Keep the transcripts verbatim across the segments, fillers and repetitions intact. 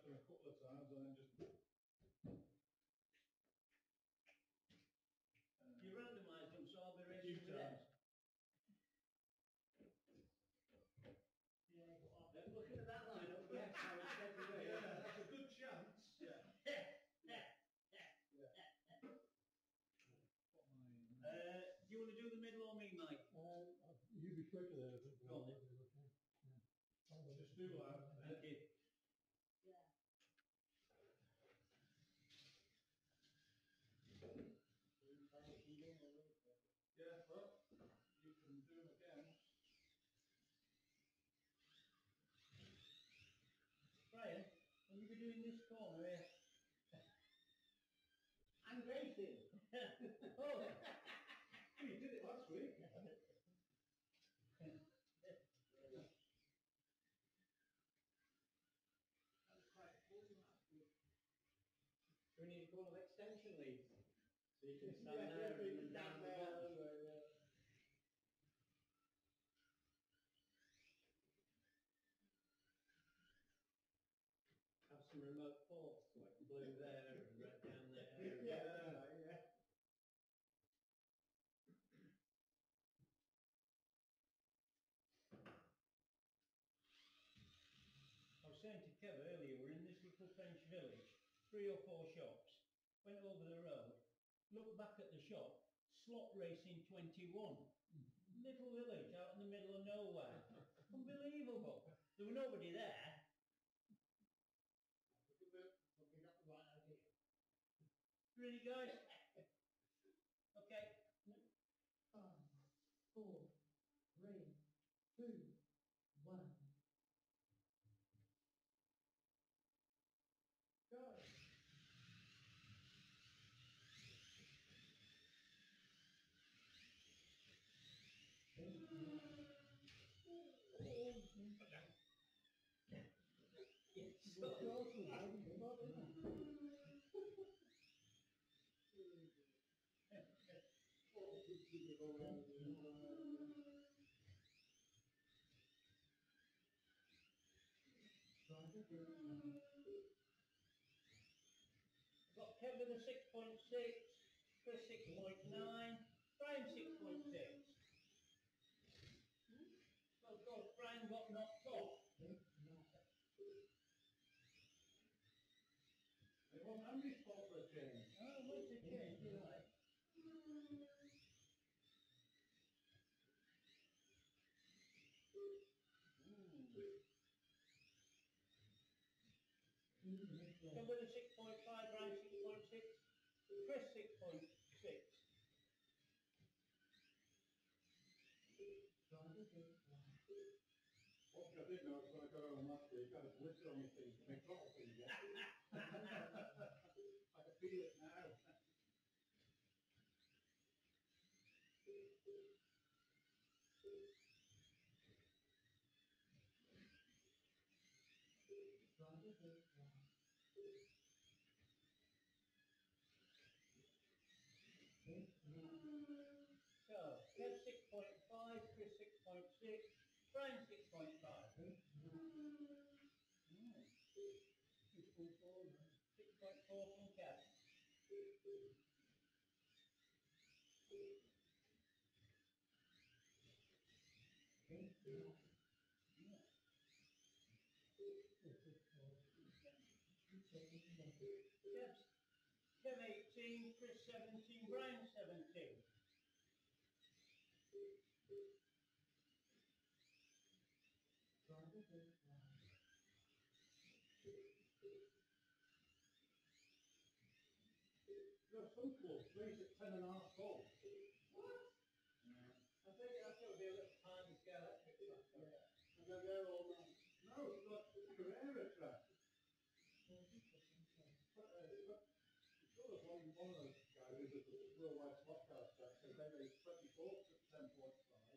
them a couple of times and then just. Uh, you randomise them, so I'll be racing with times. them. Yeah, I'm looking at that lineup. Yes, I was dead away. Yeah, that's a good chance. Yeah. yeah. Uh, do you want to do the middle or me, Mike? Um, you be quicker there, I think. Go on then. Yeah. Just do that. Thank you. Yeah. Yeah, well, you can do them again. Brian, will you be doing this corner here? I'm racing. Oh, You did it last week. we need a couple of extension leads. So you can stand Yeah, there yeah, and down the there, bottom. yeah, yeah. Have some remote ports, like blue there and red down there. Yeah, yeah. I was saying to Kev earlier, we're in this little French village, three or four shops, went over the road, looked back at the shop, Slot Racing twenty-one. Little village out in the middle of nowhere. Unbelievable. There was nobody there. We got the right idea. Really, guys? Okay. Five, four, three, two, one. Go. Got Kevin a six point six, Chris six point nine, Brian six point six. So of course Brian got knocked off. It wasn't Andy's fault for a change. Oh, what's the change, you like? Kevin a six point five, Brian six point six, Chris six point six. What I did notice when I got home last week, I had a blister on my feet, my throttle finger. I can feel it now. So, Kev six point five, Chris six point six, Brian six point five. Mm. six point four from Kev. Kev's, Kev eighteen, Chris seventeen, Brian seventeen. There are some clubs, race at ten and a half balls. What? Yeah. I think that's going to be a little tiny Scalextric track. Yeah. And they're there all night. No, it's like Carrera track. But, uh, but sure as one, one of those guys who does the worldwide slot car track, says they race twenty-fourth at ten point five.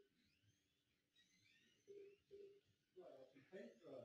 Right, that's some paint dry.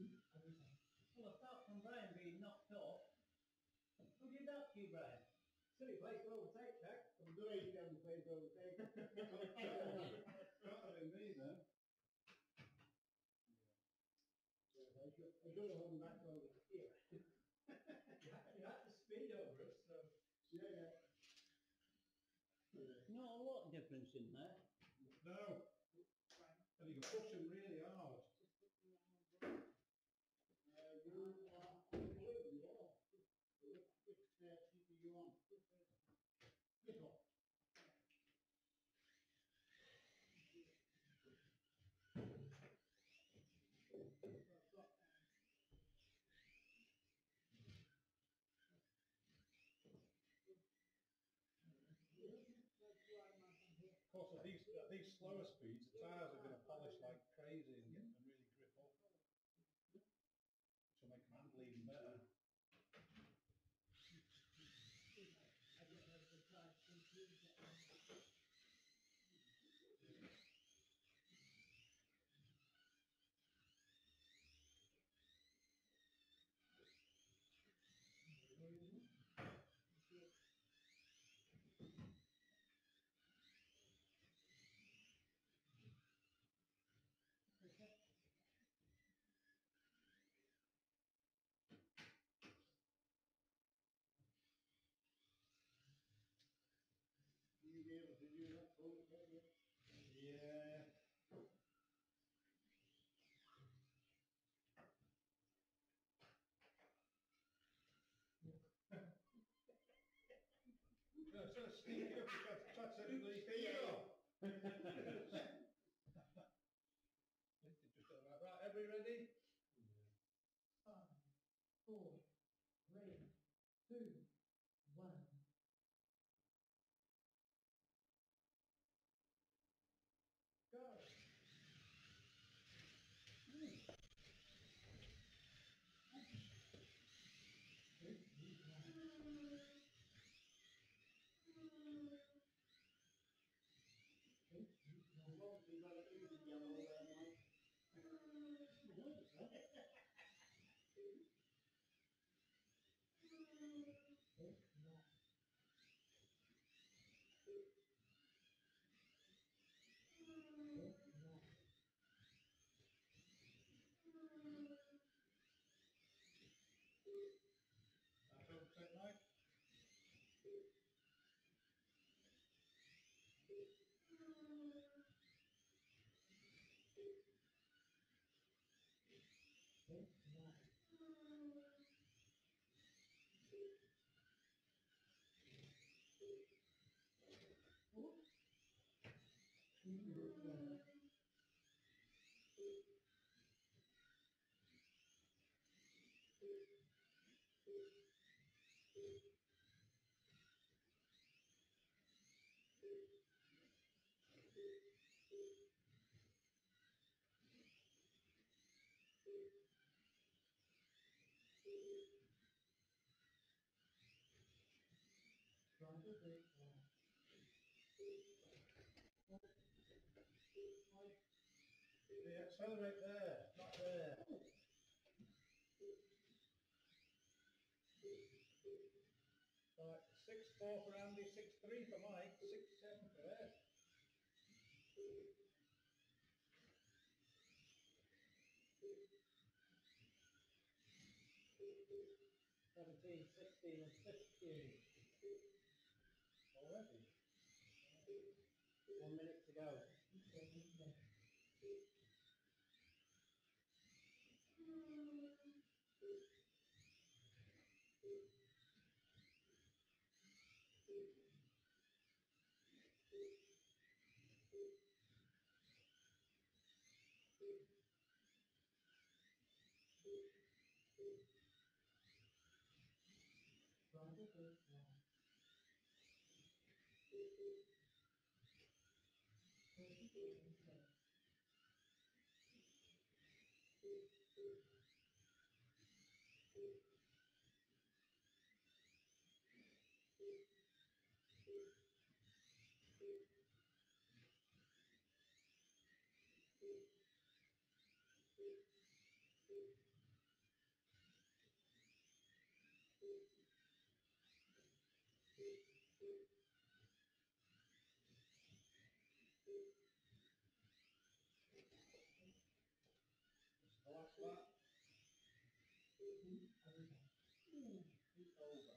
everything. Well, apart from Brian being knocked off, who did that to you, Brian? Silly place to overtake, Jack. I'm great, you haven't played over there. Can't have been me then. I should, I should have hung back over here. You had, you had to speed over us, so. Yeah, yeah. Not a lot of difference in there. No. And you can push them really hard. Uh, you are on blue, yeah. Which, which, uh, seat are you on? This one. Of course, at these, at these slower speeds, the tyres are going to polish like crazy and get them really grip up. Which will make them handle even better. I don't know if the price includes it. Will you be able to do that for me, can you? Yeah. No, sort of sneak up, you got to touch everybody's feet off. I think they just got about right. Everybody ready? Five, four, three, two, one. Go. You've obviously got it easy yellow there, Mike. That's overtake, Mike. Yeah, accelerate there, not there. Right, six four for Andy, six three for Mike, six seven for Ed. seventeen, sixteen and fifteen. Already. One minute to go. Flat. Everything. Feet over.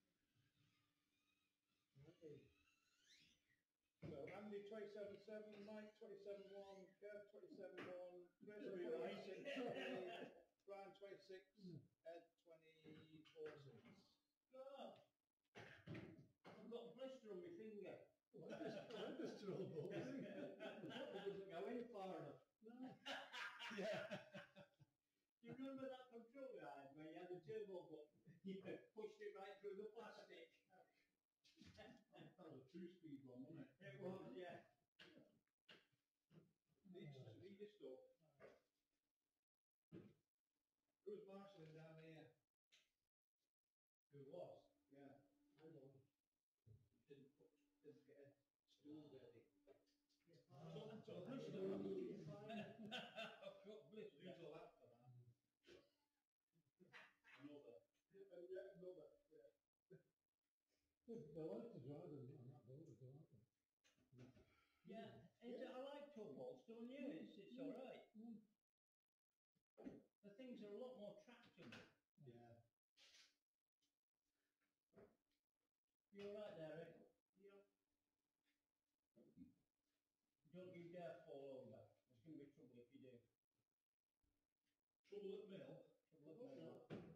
Okay. So Andy twenty-seven seven, Mike twenty-seven one, Kev twenty-seven one, Chris Sorry, twenty-six right. three, Brian twenty-six, Ed twenty-four six. Oh, I've got a blister on my finger. Well, that's horrendous trouble. It doesn't go in far enough. No. Yeah. Do you remember that control I had where you had the turbo button? You pushed it right through the plastic. That was a Truspeed one, wasn't it? It was, yeah. Needs to read your stuff. Who's marshalling down here? Who was? Yeah. I don't. Didn't put, didn't get a stool ready. So, so so blister. You're fine. I've got blister. Use a lap for that. Another. And yet another. Yeah. They like to drive them on that builder, don't they? Yeah, it's, I like tow balls, don't you? It's, it's alright. Mm. The things are a lot more tractable. Yeah. You alright there, Rick? Yep. Don't you dare fall over. There's going to be trouble if you do. Trouble at mill. Trouble at mill.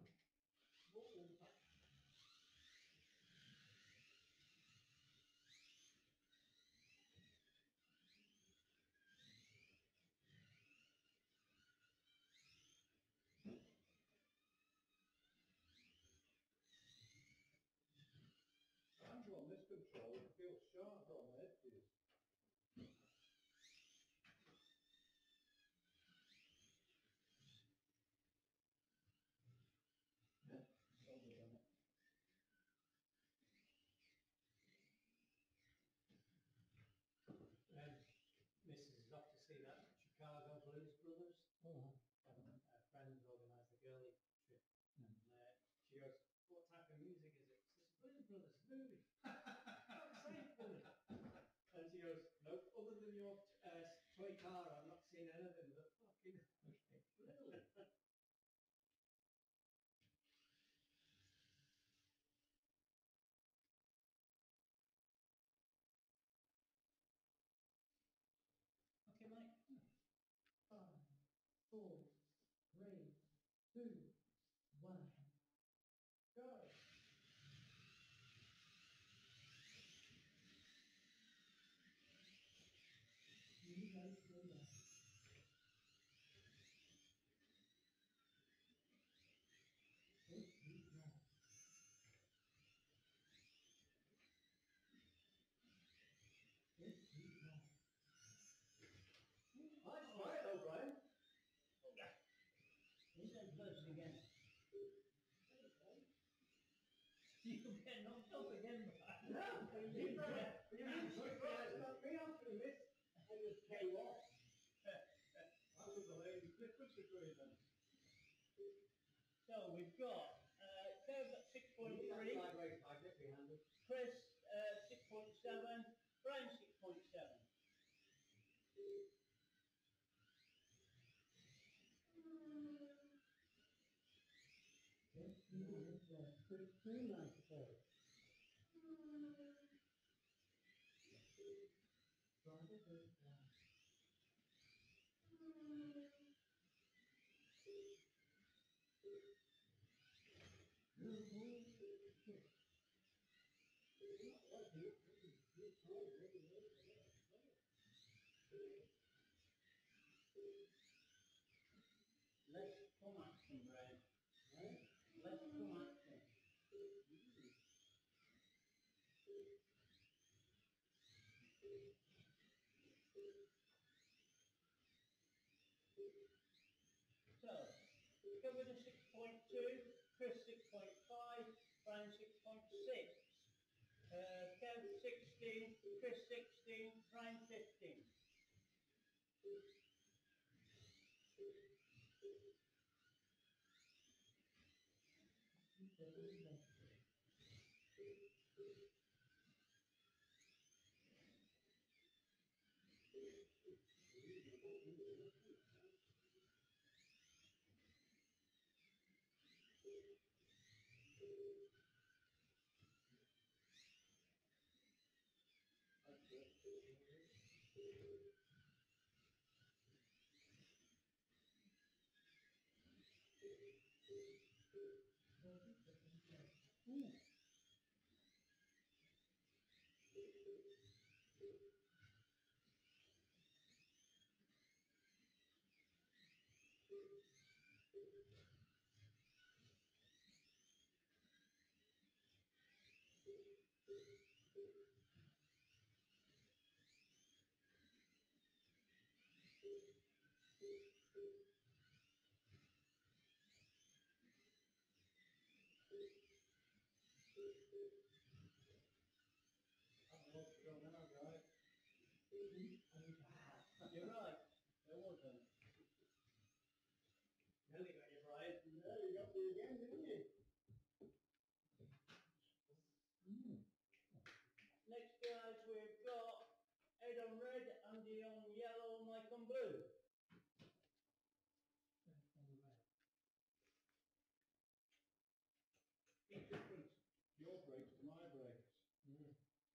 Handle on this control, it feels sharp on the edges. Overdone it. Um, Missus is off to see that Chicago Blues Brothers. Oh. Um, a friend organised a girly trip, and uh, she goes, "What type of music is it?" She says, "Blues Brothers movie." Say funny. And she goes, "Nope, other than your uh, toy car, I've not seen anything but fucking." Really? Okay, Mike. Five, four, three, two, one, go. You guys do that. Eight, eight, nine. Eight, eight, nine. Nice fight though, Brian. He said close again. You get knocked off again, Brian. No, you better. You didn't surprise not me after this. I just came off. That's what the lady difference between them. So we've got uh, Kev at six point three, Sideways magnet behind us. Chris uh, six point seven, Brian six point seven. Three ninety four. Let's come action, Brian. Right? Let's come action. So, Kev with a six point two, Chris six point five, Brian six point six. Uh, Kev sixteen, Chris sixteen, Brian fifteen. Ooh. I don't know what's going on, guys. You're right. There was one. Nearly got you, Brian. Yeah, you got me again, didn't you? Next, guys, we've got Ed on red, Andy on yellow, Mike on blue. Big difference. Your brakes to my brakes. Mm.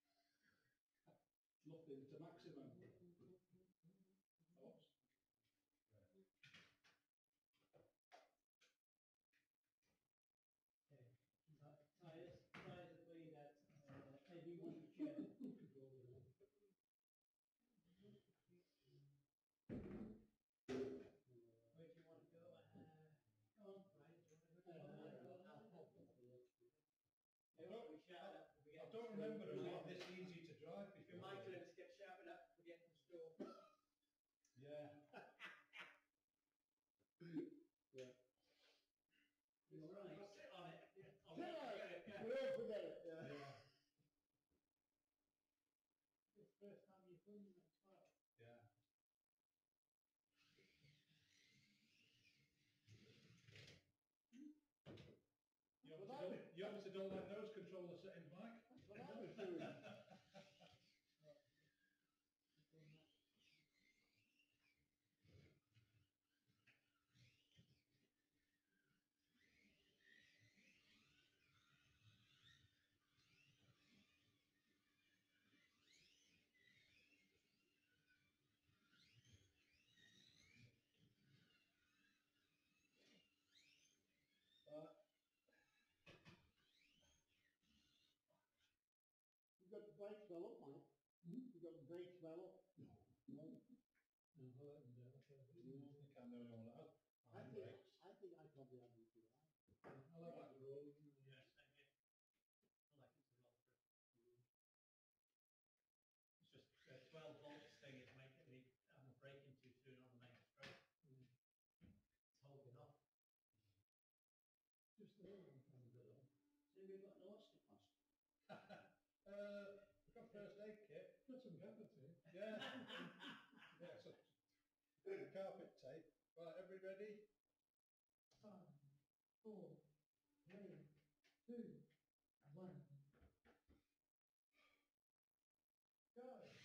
Nothing to maximum. Thoughts? Tyres, tyres have been at uh, Eddie one chair. Where do you want to go? Uh, Go on, Brian. Do you want to Uh, go? I'll- I'll I'll- help you with the look. They want to be shouted at for I getting don't the remember stone. it being this easy to drive It's before. been my turn to get shouted at for getting the stone. Yeah. You're right. I'll sit on it. I'll Sit let on you it. get it, We yeah. all forget it. Yeah. Yeah. It's the first time you've done it as well. Yeah. You Well, obviously, that- don't, you obviously don't like nose controller settings, Mike. That's what I was doing. Uh, You got the brakes well up, mate. You got the brakes well up. No. I think I'm the only one that has I hand think, brakes. I think I probably have you too high. I like that road. Yeah, same here. I like it to roll through. It's just uh, twelve volts thing is making me, I'm braking too soon on the main stroke. It's holding off. Just the other one from the little. So we've got no stick on. Uh, we've got first aid kit. Got some gaffer tape. Yeah. Yeah, so the carpet tape. Right, everybody ready? Five, four, three, two, one. Go.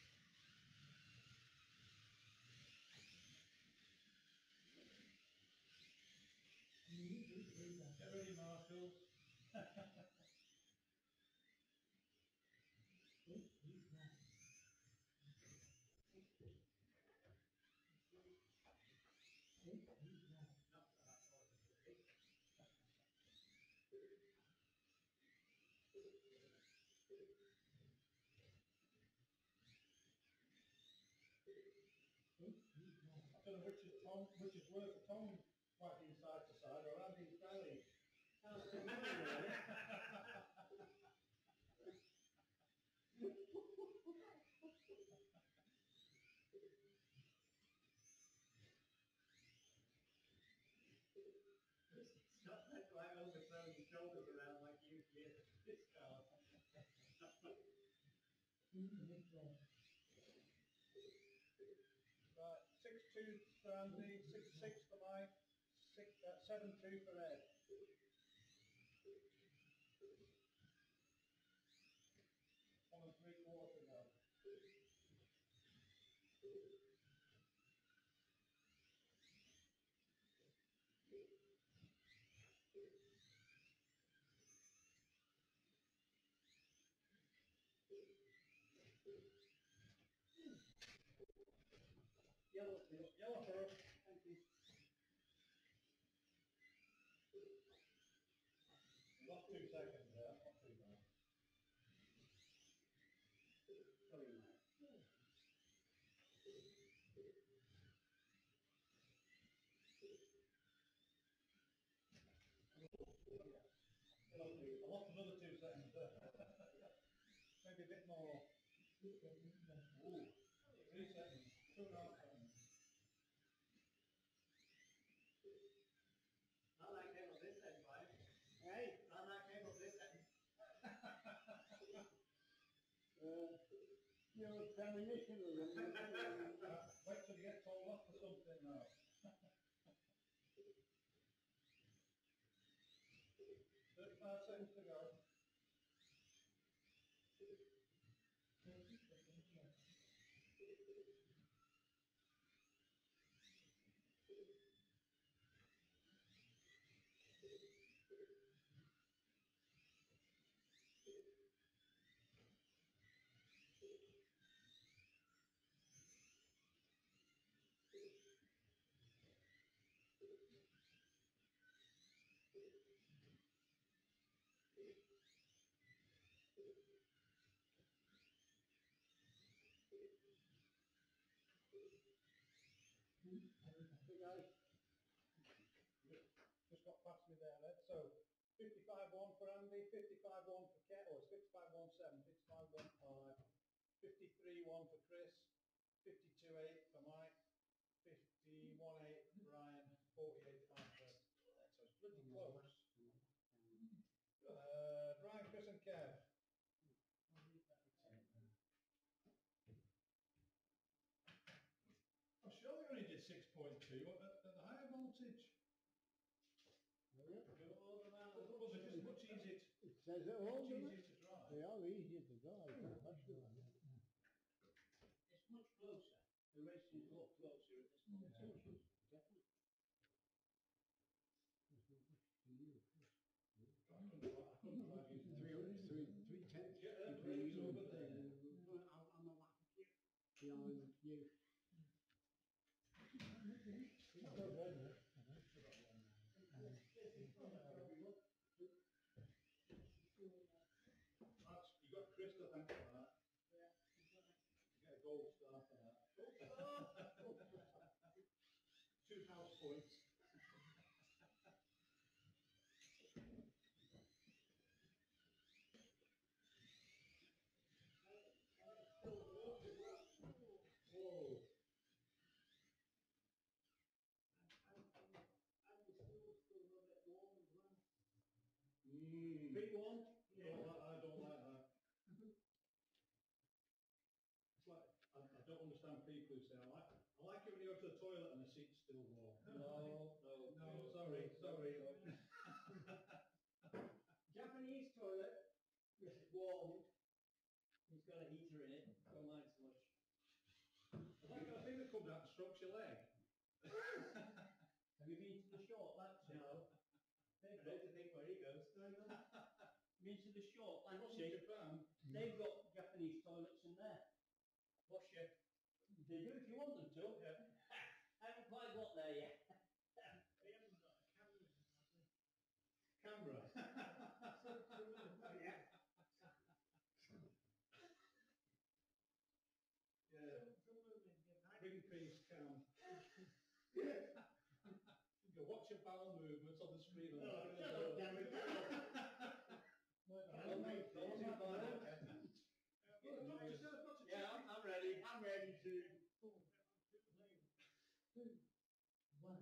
Get ready, marshals. I don't know which is Tom, which is worse, Tom wagging side to side or Andy's belly. Sounds familiar, really. It's not that quite overthrow your shoulders around like you did this car. Right, six two for Andy, six six for Mike, six uh, seven two for Ed. One and three quarter now. Yellow, yellow for us. Thank you. Lost two seconds there. bit more. Ooh, three seconds, two and a half seconds. Not that came up this end, Brian. Hey, Not that came up this end. uh, your premonition of them. Uh, wait till you get told off for something now. thirty-five seconds to go. Hey guys, Just got past me there, Ed. So fifty-five one for Andy, fifty-five one for Ket, or it's fifty-five one seven, fifty-five one five, fifty-three one for Chris, fifty-two eight for Mike, fifty-one eight for Ryan, forty-eight five for Ed. So it's pretty close. Uh, Brian, Chris and Kev. I'm sure they only did six point two at, at the higher voltage. Well, they're just much easier to, it says it much all, doesn't easier it? to drive. They are easier to drive, especially. It's much closer. The racing's a lot closer at this competition. Definitely. There's not much to you. I couldn't drive, I couldn't drive using Three, the three, three tenths Yeah, that between range you over and there. uh, I'm, I'm a lap behind you. It's not wrong, eh? That's, you got Chris to thank for that. You get a gold star for that. Two house points. Whoa. Mm. three one. Don't like, I don't like that. It's like, I, I don't understand people who say, I like, I like it when you go to the toilet and the seat's still warm. No, no, No, sorry, sorry. Japanese toilet, it's warm. It's got a heater in it. Don't like so much. I like that thing that comes out and strokes your leg. Have you been to the short Lancashire? No. I don't think where he goes. Been to the short I was in Lancashire? Japan. They've got Japanese toilets in there. Wash you. They do if you want them to. Yeah. I haven't quite got there yet. Camera. Yeah. Yeah. Ring piece cam. You watch your bowel movements on the screen. On Oh, the shut up, damn it. I'll make those in my pocket. Yeah, I'm, I'm ready. I'm ready to. One.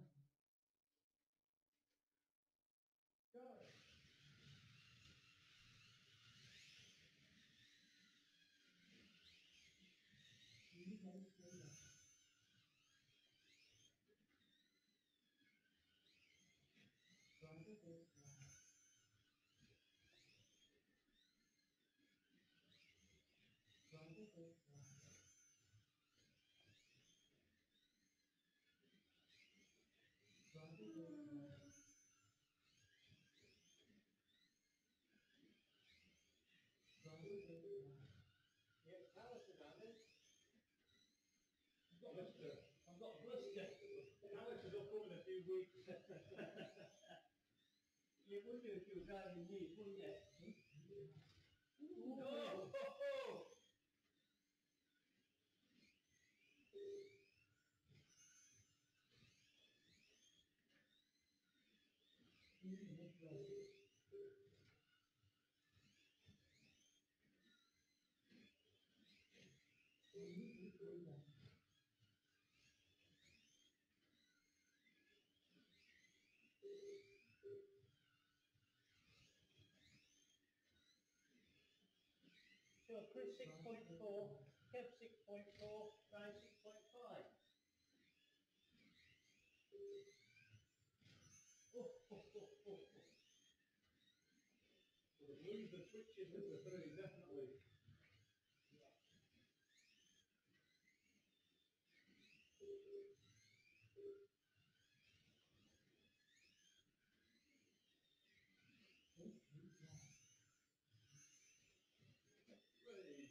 Go. You can say that. Try to get right. Try to get right. Try to get right. Try to get right. Yeah, Alice is on it. I've got a blister. I've got a blister. Alex is up coming in a few weeks. You would do if you were driving these, wouldn't you? No! Even this way. So Chris six point four, Kev six point four, Ryan six point five. Oh, oh, oh, oh, oh. So the blues, the switches with the three, definitely. Three.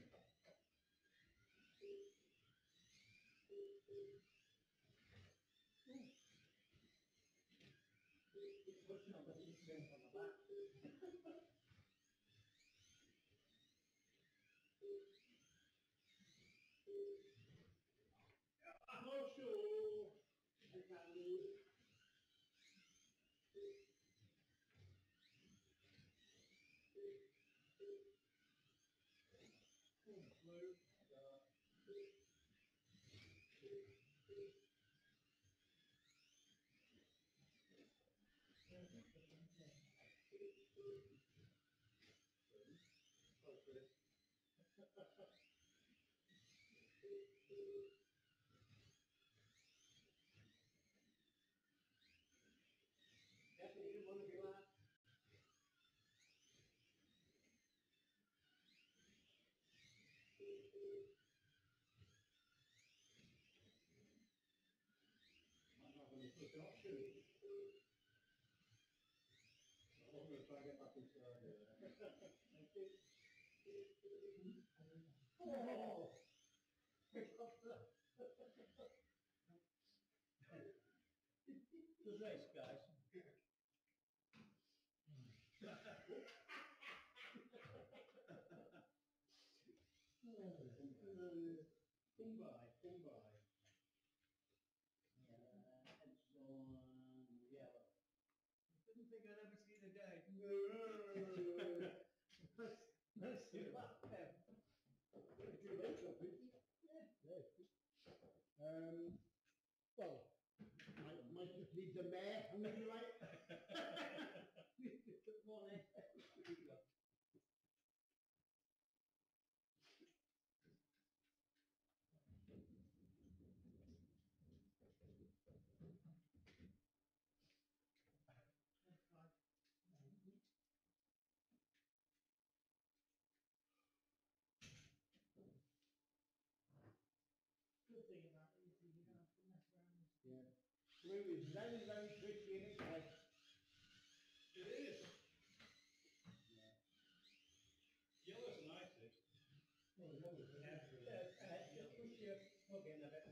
It's pushing on the seat on the back. I'm not sure. Blue. Oh, Chris. Kev, you didn't want to be last. Might not have any flipping options. I wasn't going to try and get back into the area there. Thank you. Oh! Good race, guys. Come by, come by. Uh, heads on yellow. Didn't think I'd ever see the day. Nice to laugh, Kev. Two days up, isn't it? Yeah. Um, well, I might just need the mayor, and then you're right. Good morning. Good thing about it is you don't have to mess around with Yeah. Blue is very, very tricky in its head. It is. Yellow's nice, eh? Oh, no, it's Yeah, very uh, uh, just push your plug in a bit.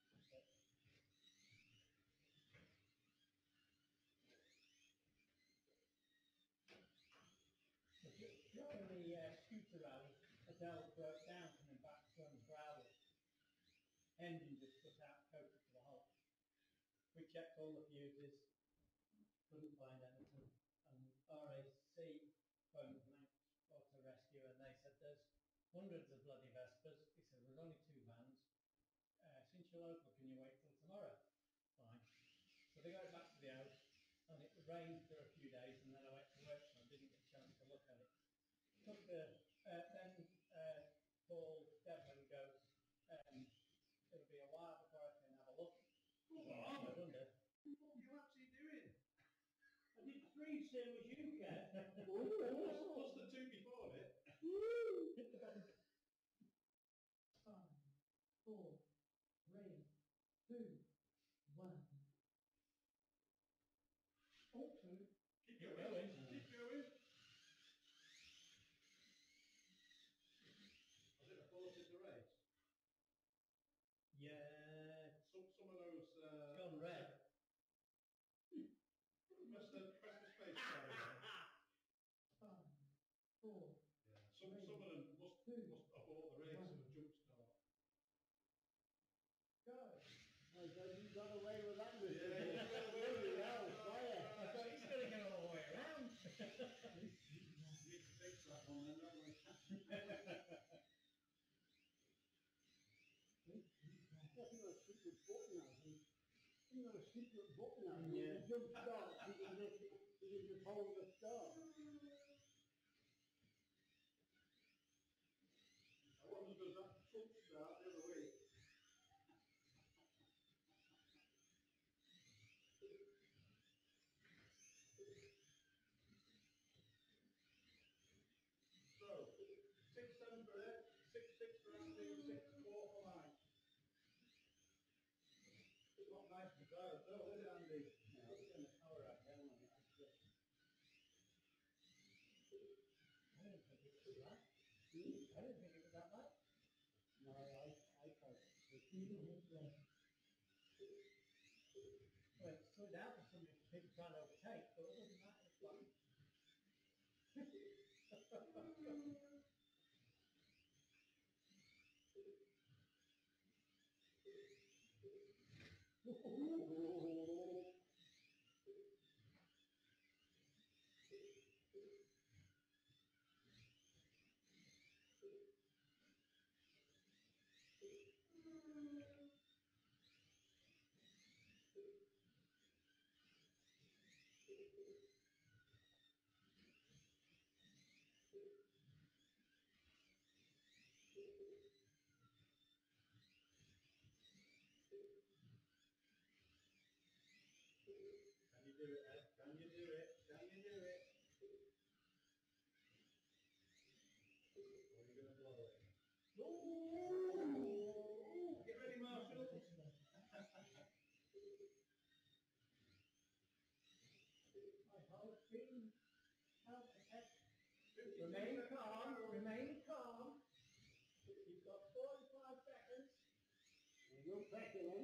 But ju- During the uh, scooter rally, Adele broke down coming back from Crowley. Engine just put out, coated to the halt. We checked all the fuses, couldn't find anything. And R A C phoned Manx Auto Rescue and they said there's hundreds of bloody Vespers. He said there's only two vans. Uh, since you're local, can you wait till tomorrow? Fine. So they got it back to the house and it rained for a few days and then I went to work so I didn't get a chance to look at it. Took the, uh, then uh, Paul Devlin goes, um, it'll be a while before I can have a look. Come So I on. wonder. What are you actually doing? I did three, same as you, Kev. Plus, plus the two before it. Five, four, three, two, one. Oh, two. Keep Keep going. going. Keep going. Has it aborted the race? Yeah, Some, some of those... Uh, it's gone red. Press the, press the space bar again. Five, four, Yeah. Some, some of them must, must abort the race and jump start. go. I said you got away with that, Mister Yeah, you got away with Bloody it. hell, fire. I thought he's going to go all the way around. We need to fix that one then, don't we? secret button now. He's he's got a secret button now. Yeah. He jump start, he can just, he can just hold the start. I wonder does that front start the other way? So, six seven for Ed, six six for Andy, six four for Mike. Not nice to drive at all, is it, Andy? No, it's going to power up down on it. I don't think it was that. I don't think it was that bad. No, I, I tried it. Well, it stood out for some people trying to overtake, but other than that, it's fine. Can you do it, Ed? Can you do it? Can you do it? Or are you going to blow it? Ooh! Get ready, Marshall. I hold speed. Help, Ed. fifty-two Remain seconds calm, to go. remain calm. You've got forty-five seconds. There you go, pressure then.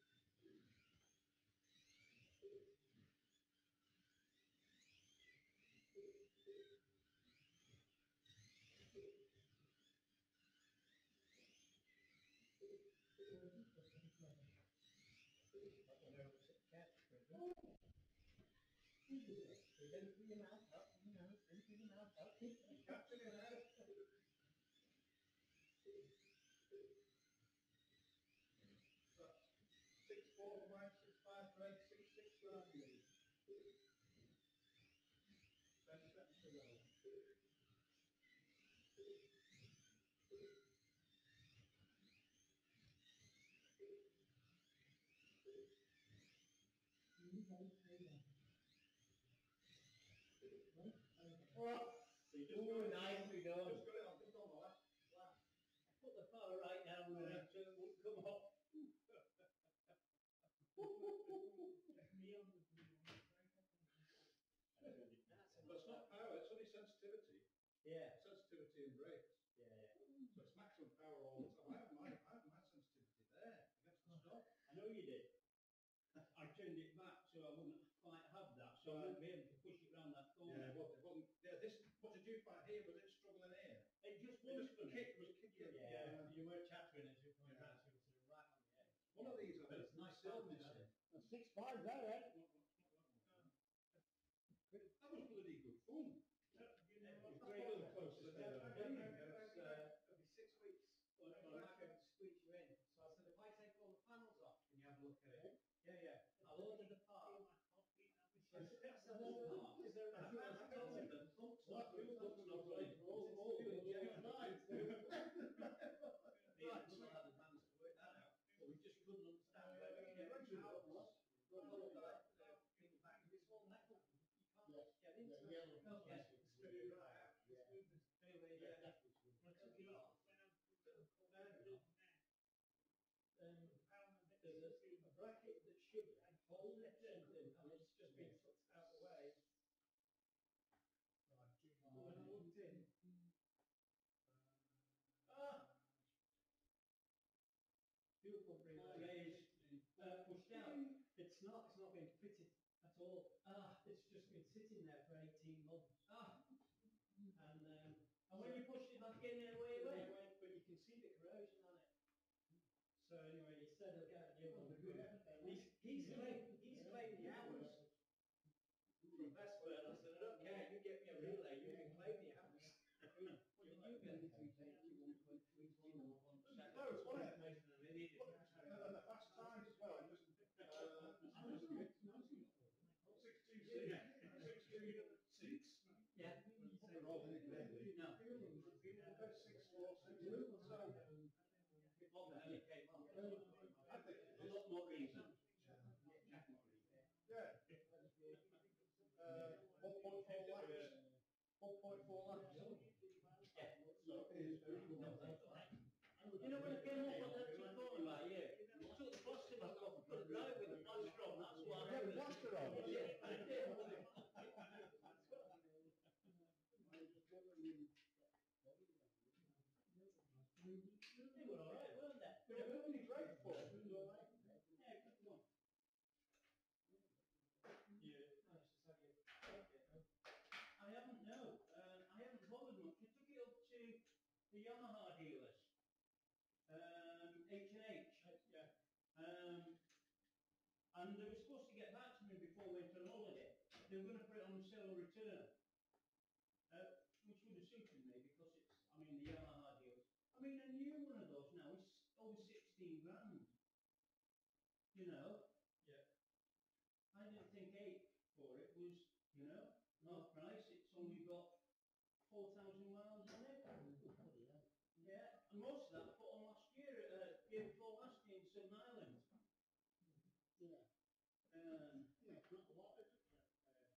I don't know, it's a catch, but You're going through your mouth, up, you know, in through your mouth, up. Catching it, Ed. Six four for Mike, six five for Ed, six six for Andy. Ten seconds to go. Oh, So you just ooh, got it, nicely just done. got it on, just on the last lap. Put the power right down there so it won't come off. But it's not power, it's only sensitivity. Yeah, Sensitivity and brakes. yeah, yeah. So it's maximum power all the time. I have my, I have my sensitivity there against the stop. I know you did. I turned it back so I wouldn't quite have that, so I wouldn't be able to push it round that corner. Yeah, it wasn't, it wasn't, yeah, this, what did you find here? Was it struggling here? It just It was just for me. kick, was kicking. Yeah, you were chattering as you were coming Yeah. round, so it was sort of right on the edge. One of these, I But think, it's nice still balance, missing. A six five there, eh? That was bloody good fun. It was That's great. probably the closest But I've then- ever been. then it's, uh, It'll be six weeks. Well, Well, well, I might be able to squeeze you in. So I said, if I take all the panels off, can you have a look at it? Yeah, yeah. I'll order the part. I said, that's the one part. Is there a I told them, the pump's not, fuel pump's not running. All, all, It's doing all general. night. Me and Will had a chance to work that out, but we just couldn't understand where we get it Yeah. from. Well, like, uh, things back, it's all metal. You can't Yeah. get into Yeah, it. yellow You can't get plastic. screw right out. Yeah. Anyway, Yeah, yeah, definitely true. I took it off. Um, there's a, a bracket that should hold it something, and it's just been tucked out the way. When I looked in, ah, fuel pump relays uh, pushed out. It's not, it's not been fitted at all. Ah, it's just been sitting there for eighteen months. Ah, and um, and when you pushed it back in, there away it went. But you can see the corrosion on it. So anyway, he said he'll get a new one. He's he's claimed he's claimed the hours from best firm. I said I don't care. You get me a relay. You can claim the hours. You you get it. Close, wasn't it? Information I needed. And then the fast time one point four lakhs. Yeah. So it is very good. No, that's all right. You know when I came up with that two forty by you, I took the plaster back off, put it right with the plaster on, that's why. Yeah, the plaster on. Yeah, I did. They were alright, weren't they? They were really great fun. It was all right. Yeah, good one. Yeah. I haven't, no, uh, I haven't bothered much. I took it up to the Yamaha dealers, um, H and H. Yeah. Um, and they were supposed to get back to me before we went on holiday. They were going to put it on sale or return, uh, which would have suited me because it's, I mean, the Yamaha dealers. I mean, a new one of those now is over sixteen grand. You know? Yeah. I didn't think eight for it was, you know, half price. It's only got four thousand miles on it. Yeah, and most of that